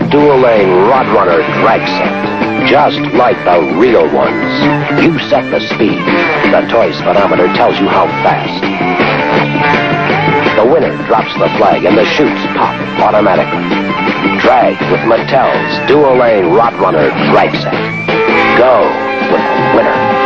dual-lane Rod Runner drag set, just like the real ones. You set the speed. The toy speedometer tells you how fast. The winner drops the flag and the chutes pop automatically. Drag with Mattel's dual-lane Rod Runner drag set. Go with the winner.